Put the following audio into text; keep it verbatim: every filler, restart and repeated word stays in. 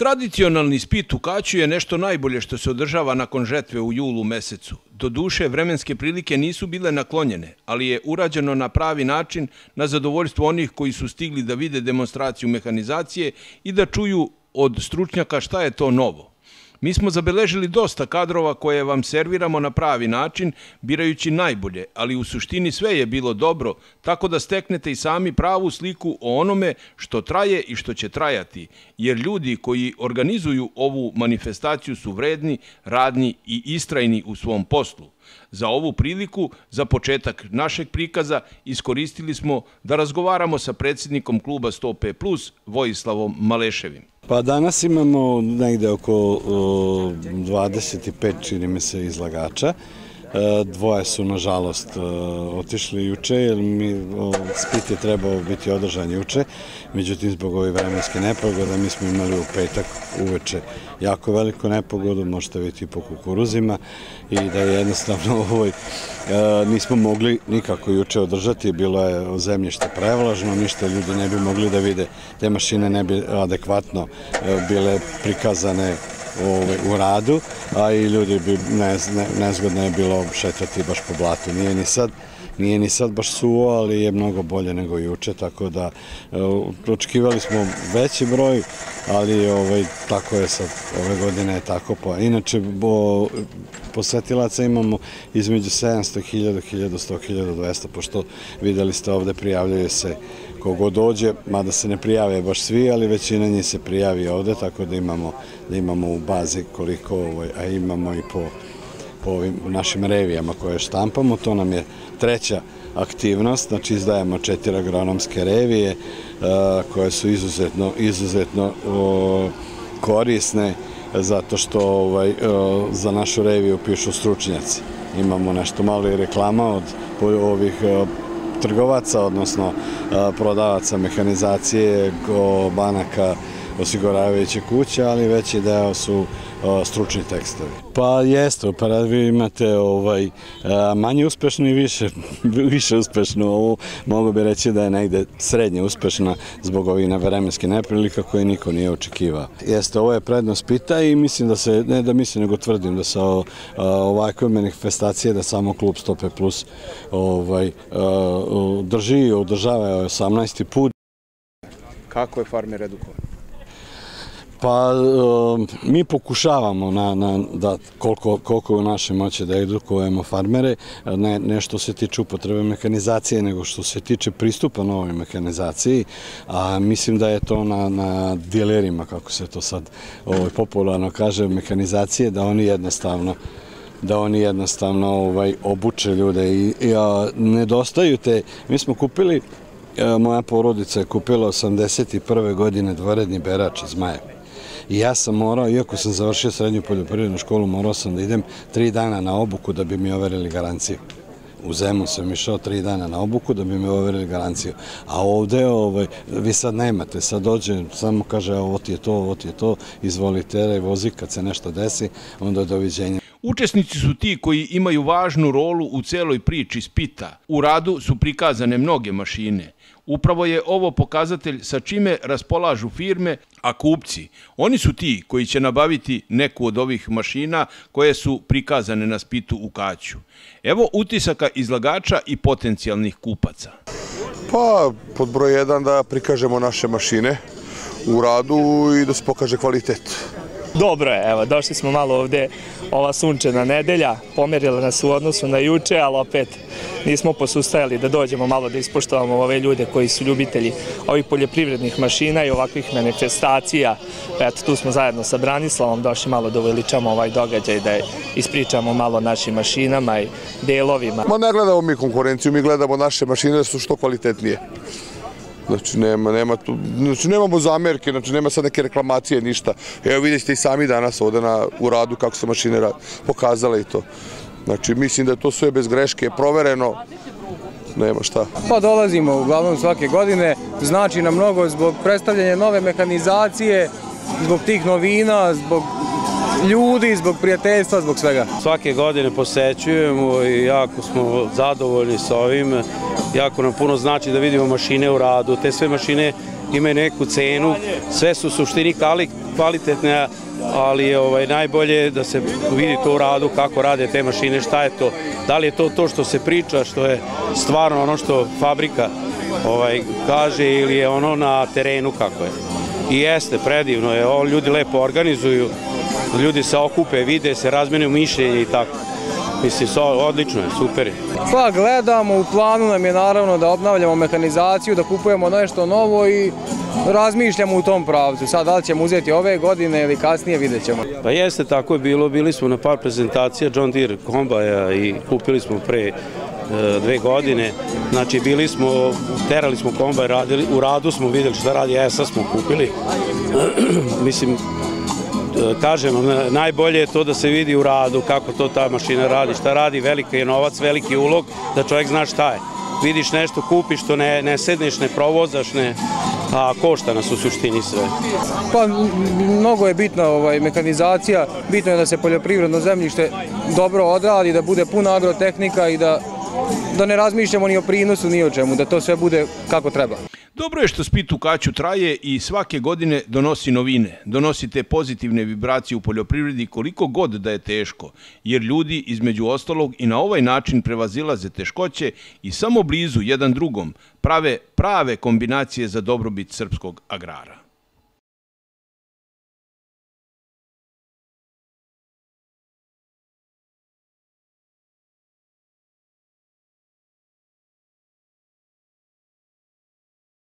Tradicionalni spit u Kaću je nešto najbolje što se održava nakon žetve u julu mesecu. Doduše, vremenske prilike nisu bile naklonjene, ali je urađeno na pravi način na zadovoljstvo onih koji su stigli da vide demonstraciju mehanizacije i da čuju od stručnjaka šta je to novo. Mi smo zabeležili dosta kadrova koje vam serviramo na pravi način, birajući najbolje, ali u suštini sve je bilo dobro, tako da steknete i sami pravu sliku o onome što traje i što će trajati, jer ljudi koji organizuju ovu manifestaciju su vredni, radni i istrajni u svom poslu. Za ovu priliku, za početak našeg prikaza, iskoristili smo da razgovaramo sa predsjednikom kluba sto pet plus, Vojislavom Maleševim. Pa danas imamo negde oko dvadeset pet, čini mi se, izlagača. Dvoje su, nažalost, otišli juče, jer mi spit je trebao biti održan juče. Međutim, zbog ove vremenske nepogode, mi smo imali u petak uveče jako veliku nepogodu, možete vidjeti po kukuruzima, i da je jednostavno ovoj nismo mogli nikako juče održati, bilo je zemljište prevlažno, ništa ljudi ne bi mogli da vide, te mašine ne bi adekvatno bile prikazane u radu, a i ljudi bi nezgodno je bilo šetati baš po blatu. Nije ni sad, nije ni sad baš suvo, ali je mnogo bolje nego juče, tako da očekivali smo veći broj, ali tako je sad, ove godine je tako. Inače, posetilaca imamo između sedamsto hiljada, hiljadu sto, hiljadu dvesta, pošto videli ste ovde prijavljaju se kogo dođe, mada se ne prijave baš svi, ali većina njih se prijavi ovde, tako da imamo u bazi koliko, a imamo i po ovim našim revijama koje štampamo. To nam je treća aktivnost, znači izdajemo četiri agronomske revije koje su izuzetno korisne, zato što za našu reviju pišu stručnjaci. Imamo nešto malo i reklama od ovih trgovaca, odnosno prodavaca mehanizacije, banaka, osiguravajuće kuće, ali veći deo su stručni tekstovi. Pa jeste, pa vi imate manje uspešno i više uspešno. Ovo mogu bi reći da je negde srednje uspešna zbog ovih vremenskih neprilika koje niko nije očekivao. Jeste, ovo je prednost spita i mislim da se, ne da mislim, nego tvrdim da sa ovakve manifestacije da samo klub sto pet plus drži i održava osamnaesti put. Kako je farmer edukovan? Pa mi pokušavamo da koliko je u našoj moći da edukujemo farmere, ne što se tiče upotrebe mehanizacije, nego što se tiče pristupa novoj mehanizaciji, a mislim da je to na dilerima, kako se to sad popularno kaže, mehanizacije, da oni jednostavno da oni jednostavno obuče ljude i nedostaju te. Mi smo kupili, moja porodica je kupila osamdeset prve godine dvoredni berač iz Maje. I ja sam morao, iako sam završio srednju poljoprivrednu školu, morao sam da idem tri dana na obuku da bi mi overili garanciju. U Zemun sam išao tri dana na obuku da bi mi overili garanciju. A ovde vi sad nemate, sad dođe, samo kaže ovo ti je to, ovo ti je to, izvoli teraj, vozi, kad se nešto desi, onda doviđenja. Učesnici su ti koji imaju važnu rolu u celoj priči spita. U radu su prikazane mnoge mašine. Upravo je ovo pokazatelj sa čime raspolažu firme, a kupci, oni su ti koji će nabaviti neku od ovih mašina koje su prikazane na spitu u Kaću. Evo utisaka izlagača i potencijalnih kupaca. Pa, pod broj jedan da prikažemo naše mašine u radu i da se pokaže kvalitet. Dobro je, evo, došli smo malo ovde, ova sunčana nedelja, pomerila nas u odnosu na juče, ali opet nismo posustajali da dođemo malo da ispoštovamo ove ljude koji su ljubitelji ovih poljoprivrednih mašina i ovakvih manifestacija. Eto, tu smo zajedno sa Branislavom došli malo da uveličamo ovaj događaj, da ispričamo malo o našim mašinama i delovima. Ma ne gledamo mi konkurenciju, mi gledamo naše mašine da su što kvalitetnije. Znači, nemamo zamerke, znači nema sad neke reklamacije, ništa. Evo vidjet ćete i sami danas ovde u radu kako se mašine pokazale i to. Znači, mislim da je to sve bez greške, provereno, nema šta. Pa dolazimo uglavnom svake godine, znači nam mnogo zbog predstavljanja nove mehanizacije, zbog tih novina, zbog ljudi, zbog prijateljstva, zbog svega. Svake godine posećujemo i jako smo zadovoljni sa ovim. Jako nam puno znači da vidimo mašine u radu. Te sve mašine imaju neku cenu, sve su u suštini kvalitetne, ali je ovaj, najbolje da se vidi to u radu, kako rade te mašine, šta je to, da li je to to što se priča, što je stvarno ono što fabrika ovaj, kaže ili je ono na terenu kako je. I jeste, predivno je, ovo ljudi lepo organizuju, ljudi se okupe, vide se, razmene mišljenje i tako. Mislim, odlično je, super je. Pa gledamo, u planu nam je naravno da obnavljamo mehanizaciju, da kupujemo nešto novo i razmišljamo u tom pravcu. Sad, da li ćemo uzeti ove godine ili kasnije, vidjet ćemo. Pa jeste, tako je bilo, bili smo na par prezentacija John Deere kombaja i kupili smo pre dve godine, znači bili smo, terali smo kombaj, radili, u radu smo vidjeli šta radi, E S A smo kupili. Mislim, kažem, najbolje je to da se vidi u radu kako to ta mašina radi, šta radi, veliki je novac, veliki ulog, da čovjek zna šta je. Vidiš nešto, kupiš, to ne, ne sedneš, ne provozaš, ne, a košta nas u suštini sve. Pa mnogo je bitna ovaj, mehanizacija, bitno je da se poljoprivredno zemljište dobro odradi, da bude puna agrotehnika i da, da ne razmišljamo ni o prinosu, ni o čemu, da to sve bude kako treba. Dobro je što Spit u Kaću traje i svake godine donosi novine, donosi te pozitivne vibracije u poljoprivredi koliko god da je teško, jer ljudi između ostalog i na ovaj način prevazilaze teškoće i samo blizu jedan drugom prave prave kombinacije za dobrobit srpskog agrara.